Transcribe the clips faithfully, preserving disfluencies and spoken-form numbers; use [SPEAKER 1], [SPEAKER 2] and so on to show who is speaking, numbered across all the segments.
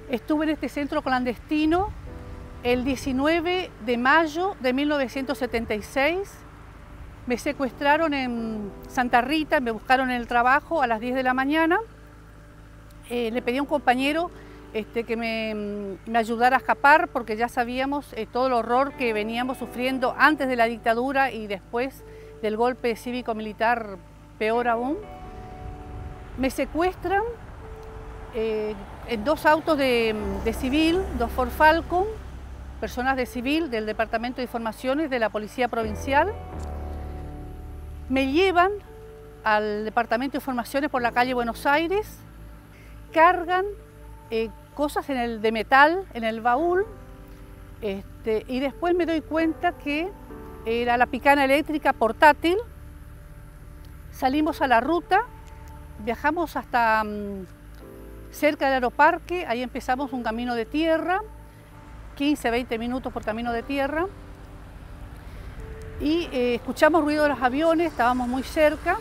[SPEAKER 1] Estuve en este centro clandestino el diecinueve de mayo de mil novecientos setenta y seis. Me secuestraron en Santa Rita, me buscaron en el trabajo a las diez de la mañana. Eh, le pedí a un compañero este, que me, me ayudara a escapar porque ya sabíamos eh, todo el horror que veníamos sufriendo antes de la dictadura y después del golpe cívico-militar, peor aún. Me secuestran eh, en dos autos de, de civil, dos Ford Falcon, personas de civil del Departamento de Informaciones de la Policía Provincial. Me llevan al Departamento de Informaciones por la calle Buenos Aires, cargan eh, cosas en el, de metal en el baúl este, y después me doy cuenta que era la picana eléctrica portátil. Salimos a la ruta, viajamos hasta um, cerca del aeroparque, ahí empezamos un camino de tierra, quince, veinte minutos por camino de tierra, y eh, escuchamos ruido de los aviones, estábamos muy cerca,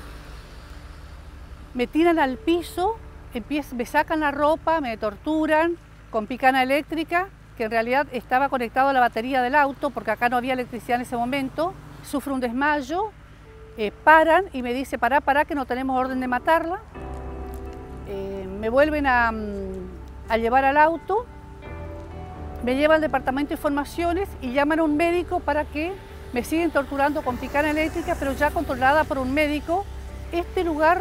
[SPEAKER 1] me tiran al piso, empiezan, me sacan la ropa, me torturan con picana eléctrica, que en realidad estaba conectado a la batería del auto, porque acá no había electricidad en ese momento, sufro un desmayo, eh, paran y me dice, pará, pará, que no tenemos orden de matarla. Eh, me vuelven a, a llevar al auto, me llevan al Departamento de Informaciones y llaman a un médico para que me siguen torturando con picana eléctrica, pero ya controlada por un médico. Este lugar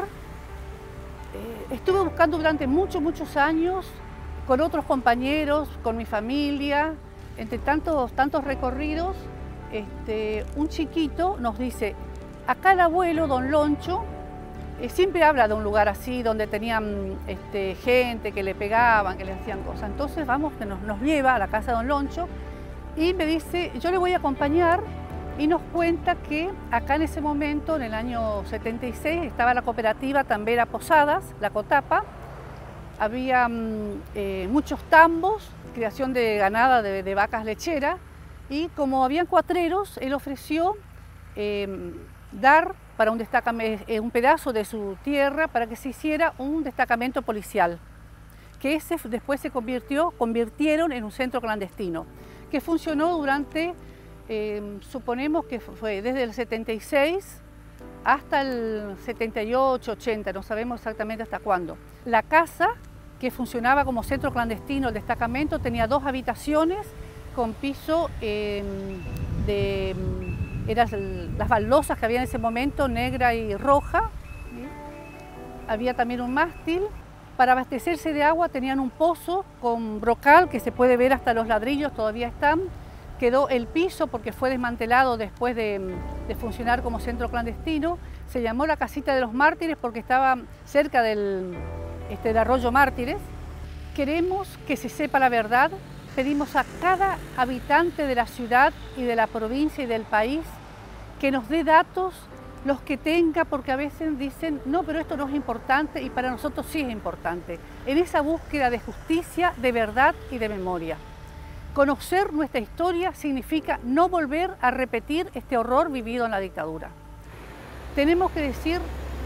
[SPEAKER 1] eh, estuve buscando durante muchos, muchos años, con otros compañeros, con mi familia, entre tantos, tantos recorridos. Este, un chiquito nos dice, acá el abuelo, don Loncho, eh, siempre habla de un lugar así, donde tenían este, gente que le pegaban, que le hacían cosas. Entonces vamos, que nos, nos lleva a la casa de don Loncho y me dice, yo le voy a acompañar, y nos cuenta que acá en ese momento, en el año setenta y seis, estaba la cooperativa Tambera Posadas, la Cotapa. Había eh, muchos tambos, creación de ganada de, de vacas lecheras, y como habían cuatreros, él ofreció eh, dar para un, eh, un pedazo de su tierra para que se hiciera un destacamento policial, que ese después se convirtió, convirtieron en un centro clandestino, que funcionó durante, eh, suponemos que fue desde el setenta y seis hasta el setenta y ocho, ochenta, no sabemos exactamente hasta cuándo. La casa, que funcionaba como centro clandestino, el destacamento, tenía dos habitaciones con piso eh, de eran las baldosas que había en ese momento, negra y roja. ¿Sí? Había también un mástil. Para abastecerse de agua tenían un pozo con brocal que se puede ver hasta los ladrillos, todavía están. Quedó el piso porque fue desmantelado después de, de funcionar como centro clandestino. Se llamó la Casita de los Mártires porque estaba cerca del, este, del Arroyo Mártires. Queremos que se sepa la verdad. Pedimos a cada habitante de la ciudad y de la provincia y del país que nos dé datos, los que tenga, porque a veces dicen, no, pero esto no es importante, y para nosotros sí es importante. En esa búsqueda de justicia, de verdad y de memoria. Conocer nuestra historia significa no volver a repetir este horror vivido en la dictadura. Tenemos que decir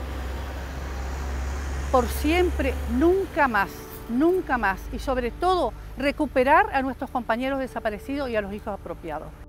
[SPEAKER 1] por siempre, nunca más, nunca más, y sobre todo recuperar a nuestros compañeros desaparecidos y a los hijos apropiados.